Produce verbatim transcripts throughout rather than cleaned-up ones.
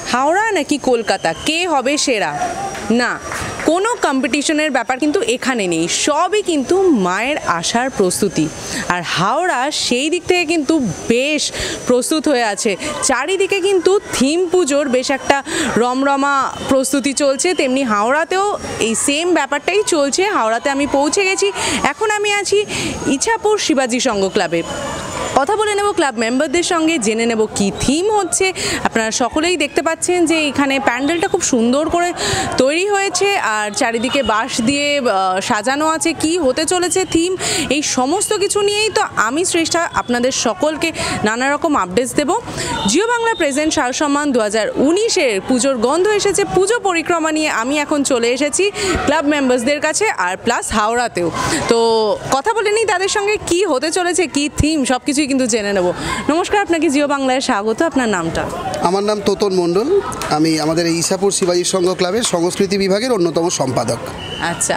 হাওড়া নাকি কলকাতা, কে হবে সেরা? না, কোনো কম্পিটিশনের ব্যাপার কিন্তু এখানে নেই, সবই কিন্তু মায়ের আসার প্রস্তুতি। আর হাওড়া সেই দিক থেকে কিন্তু বেশ প্রস্তুত হয়ে আছে। চারিদিকে কিন্তু থিম পুজোর বেশ একটা রমরমা প্রস্তুতি চলছে, তেমনি হাওড়াতেও এই সেম ব্যাপারটাই চলছে। হাওড়াতে আমি পৌঁছে গেছি, এখন আমি আছি ইছাপুর শিবাজি সংঘ ক্লাবে। কথা বলে নেব ক্লাব মেম্বারদের সঙ্গে, জেনে নেব কি থিম হচ্ছে। আপনারা সকলেই দেখতে পাচ্ছেন যে এখানে প্যান্ডেলটা খুব সুন্দর করে তৈরি হয়েছে আর চারিদিকে বাঁশ দিয়ে সাজানো আছে। কি হতে চলেছে থিম, এই সমস্ত কিছু নিয়েই তো আমি শ্রেষ্ঠা আপনাদের সকলকে নানা রকম আপডেটস দেব। জিও বাংলা প্রেজেন্ট সাল সম্মান দু হাজার উনিশের পুজোর গন্ধ এসেছে। পুজো পরিক্রমা নিয়ে আমি এখন চলে এসেছি ক্লাব মেম্বার্সদের কাছে আর প্লাস হাওড়াতেও। তো কথা বলে নিই তাদের সঙ্গে কি হতে চলেছে, কি থিম, সব কিছুই কিন্তু জেনে নেব। নমস্কার, আপনাকে জিও বাংলায় স্বাগত। আপনার নামটা? আমার নাম তোতন মণ্ডল, আমি আমাদের এই ইছাপুর শিবাজি সংঘ ক্লাবের সংস্কৃতি বিভাগের অন্যতম সম্পাদক। আচ্ছা,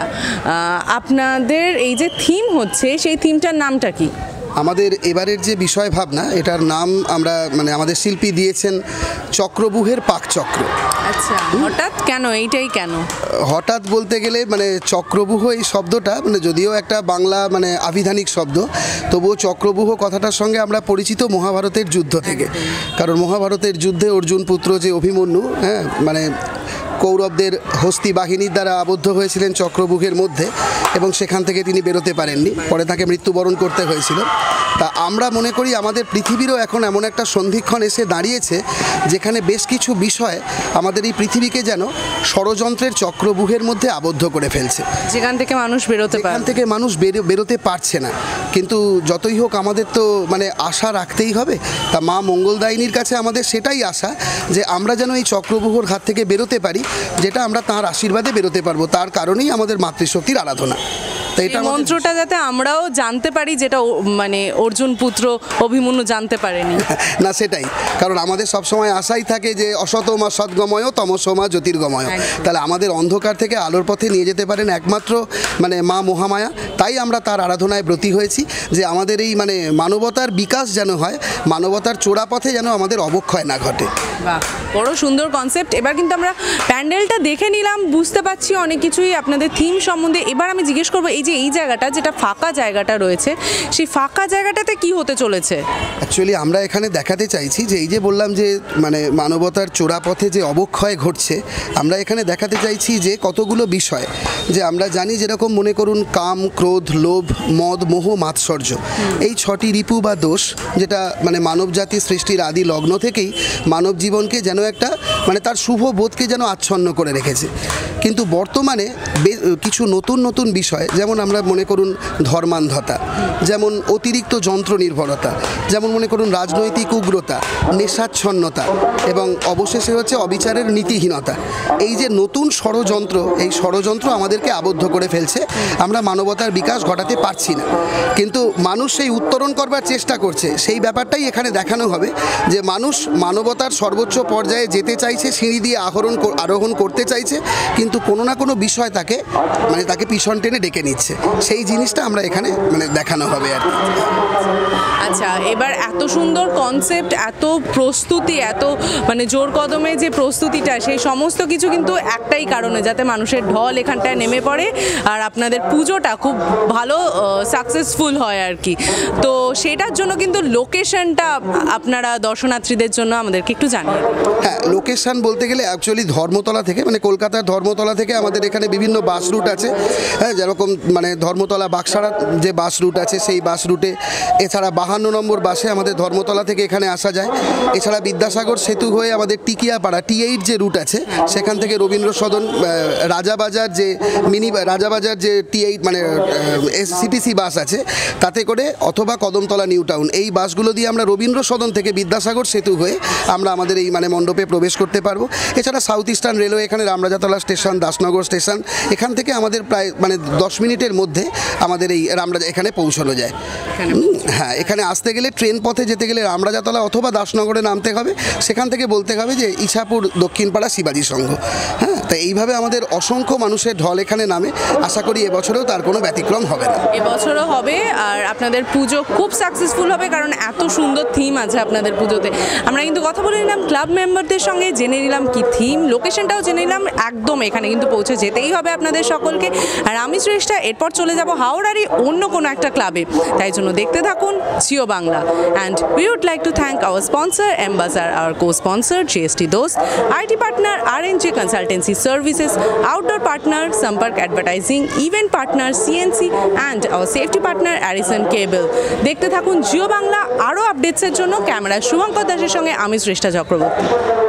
আপনাদের এই যে থিম হচ্ছে সেই থিমটার নামটা কি? আমাদের এবারের যে বিষয় ভাবনা, এটার নাম আমরা মানে আমাদের শিল্পী দিয়েছেন চক্রবুহের পাকচক্র। আচ্ছা, হঠাৎ কেন, এইটাই কেন? হঠাৎ বলতে গেলে মানে চক্রবুহ এই শব্দটা মানে যদিও একটা বাংলা মানে আভিধানিক শব্দ, তবুও চক্রবুহ কথাটার সঙ্গে আমরা পরিচিত মহাভারতের যুদ্ধ থেকে। কারণ মহাভারতের যুদ্ধে অর্জুন পুত্র যে অভিমন্যু, হ্যাঁ মানে কৌরবদের হস্তি বাহিনীর দ্বারা আবদ্ধ হয়েছিলেন চক্রবুহের মধ্যে এবং সেখান থেকে তিনি বেরোতে পারেননি, পরে তাকে মৃত্যুবরণ করতে হয়েছিল। তা আমরা মনে করি আমাদের পৃথিবীরও এখন এমন একটা সন্ধিক্ষণ এসে দাঁড়িয়েছে যেখানে বেশ কিছু বিষয় আমাদের এই পৃথিবীকে যেন ষড়যন্ত্রের চক্রবুহের মধ্যে আবদ্ধ করে ফেলছে, যেখান থেকে মানুষ বেরোতে পারে, যেখান থেকে মানুষ বেরোতে পারছে না। কিন্তু যতই হোক আমাদের তো মানে আশা রাখতেই হবে। তা মা মঙ্গলদায়িনীর কাছে আমাদের সেটাই আশা যে আমরা যেন এই চক্রবুহর হাত থেকে বেরোতে পারি, যেটা আমরা তাঁর আশীর্বাদে বেরোতে পারবো। তার কারণেই আমাদের মাতৃশক্তির আরাধনা। তো এটা মন্ত্রটা যাতে আমরাও জানতে পারি, যেটা মানে অর্জুন পুত্র অভিমন্যু জানতে পারেনি। না সেটাই, কারণ আমাদের সবসময় আশাই থাকে যে অসতমা সদ্গময় তমসমা জ্যোতির্গময়। তাহলে আমাদের অন্ধকার থেকে আলোর পথে নিয়ে যেতে পারেন একমাত্র মানে মা মহামায়া। তাই আমরা তার আরাধনায় ব্রতী হয়েছি যে আমাদের এই মানে মানবতার বিকাশ যেন হয়, মানবতার চোরা পথে যেন আমাদের অবক্ষয় না ঘটে। বাহ, বড় সুন্দর কনসেপ্ট। এবার কিন্তু আমরা প্যান্ডেলটা দেখে নিলাম, বুঝতে পারছি অনেক কিছুই আপনাদের থিম সম্বন্ধে। এবার আমি জিজ্ঞেস করবো, এই যে এই জায়গাটা যেটা ফাঁকা জায়গাটা রয়েছে, সেই ফাঁকা জায়গাটাতে কি হতে চলেছে? অ্যাকচুয়ালি আমরা এখানে দেখাতে চাইছি যে এই যে বললাম যে মানে মানবতার চোরা পথে যে অবক্ষয় ঘটছে, আমরা এখানে দেখাতে চাইছি যে কতগুলো বিষয় যে আমরা জানি, যেরকম মনে করুন কাম, ক্রোধ, লোভ, মদ, মোহ, মাৎসর্য, এই ছটি রিপু বা দোষ যেটা মানে মানব জাতি সৃষ্টির আদি লগ্ন থেকেই মানব জীবনকে যেন একটা মানে তার শুভ বোধকে যেন আচ্ছন্ন করে রেখেছে। কিন্তু বর্তমানে কিছু নতুন নতুন বিষয়, যেমন আমরা মনে করুন ধর্মান্ধতা, যেমন অতিরিক্ত যন্ত্র নির্ভরতা, যেমন মনে করুন রাজনৈতিক উগ্রতা, নেশাচ্ছন্নতা এবং অবশেষে হচ্ছে অবিচারের নীতিহীনতা। এই যে নতুন ষড়যন্ত্র, এই ষড়যন্ত্র আমাদেরকে আবদ্ধ করে ফেলছে। আমরা মানবতার বিকাশ ঘটাতে পারছি না, কিন্তু মানুষ সেই উত্তরণ করবার চেষ্টা করছে। সেই ব্যাপারটাই এখানে দেখানো হবে যে মানুষ মানবতার সর্বোচ্চ পর্যায়ে যেতে চাইছে, সিঁড়ি দিয়ে আহরণ আরোহণ করতে চাইছে, কিন্তু কোনো না কোনো বিষয় তাকে মানে তাকে পিছন টেনে ডেকে নিচ্ছে। সেই জিনিসটা আমরা এখানে মানে দেখানো হবে আর কি। আচ্ছা, এবার এত সুন্দর কনসেপ্ট, এত প্রস্তুতি, এত মানে জোর কদমে যে প্রস্তুতিটা, সেই সমস্ত কিছু কিন্তু একটাই কারণে, যাতে মানুষের ঢল এখানটায় নেমে পড়ে আর আপনাদের পুজোটা খুব ভালো সাকসেসফুল হয় আর কি। তো সেটার জন্য কিন্তু লোকেশনটা আপনারা দর্শনার্থীদের জন্য আমাদেরকে একটু জানিয়ে দিন। হ্যাঁ, লোকেশন বলতে গেলে অ্যাকচুয়ালি ধর্মতলা থেকে মানে কলকাতার ধর্মতলা থেকে আমাদের এখানে বিভিন্ন বাস রুট আছে। হ্যাঁ, যেরকম মানে ধর্মতলা বাক্সারা যে বাস রুট আছে সেই বাস রুটে, এছাড়া বাহান্ন নম্বর বাসে আমাদের ধর্মতলা থেকে এখানে আসা যায়। এছাড়া বিদ্যাসাগর সেতু হয়ে আমাদের টিকিয়াপাড়া টি এইট যে রুট আছে, সেখান থেকে রবীন্দ্র সদন, রাজাবাজার যে মিনি রাজাবাজার যে টি এইট মানে সিটিসি বাস আছে তাতে করে, অথবা কদমতলা নিউ টাউন, এই বাসগুলো দিয়ে আমরা রবীন্দ্র সদন থেকে বিদ্যাসাগর সেতু হয়ে আমরা আমাদের এই মানে মণ্ডপে প্রবেশ করতে পারবো। এছাড়া সাউথ ইস্টার্ন রেলওয়ে এখানে রামরাজাতলা স্টেশন, দাসনগর স্টেশন, এখান থেকে আমাদের প্রায় মানে দশ মিনিটের মধ্যে আমাদের এই রামরাজা এখানে পৌঁছানো যায়। হ্যাঁ, এখানে আসতে গেলে ট্রেন পথে যেতে গেলে রামরাজাতলা অথবা দাসনগরে নামতে হবে, সেখান থেকে বলতে হবে যে ইছাপুর দক্ষিণপাড়া শিবাজি সংঘ। হ্যাঁ, তো এইভাবে আমাদের অসংখ্য মানুষের ঢল এখানে নামে। আশা করি এবছরেও তার কোনো ব্যতিক্রম হবে না। এবছরও হবে আর আপনাদের পুজো খুব সাকসেসফুল হবে, কারণ এত সুন্দর থিম আছে আপনাদের পুজোতে। আমরা কিন্তু কথা বলে নিলাম ক্লাব মেম্বারদের সঙ্গে, জেনে নিলাম কি থিম, লোকেশনটাও জেনে নিলাম, একদম এখানে কিন্তু পৌঁছে যেতেই হবে আপনাদের সকলকে। আর আমি শ্রেষ্ঠা এরপর চলে যাব হাওড়ারই অন্য কোনো একটা ক্লাবে, তাই জন্য দেখতে থাকুন Jio Bangla. And we would like to thank our sponsor Embassar, our co sponsor GST Dost, IT partner R N J consultancy services, outdoor partner Sampark advertising, event partner CNC and our safety partner Arison cable. দেখতে থাকুন জিও বাংলা। আরও আপডেটসের জন্য camera Shubhankar দাসের সঙ্গে আমি শ্রেষ্ঠা চক্রবর্তী।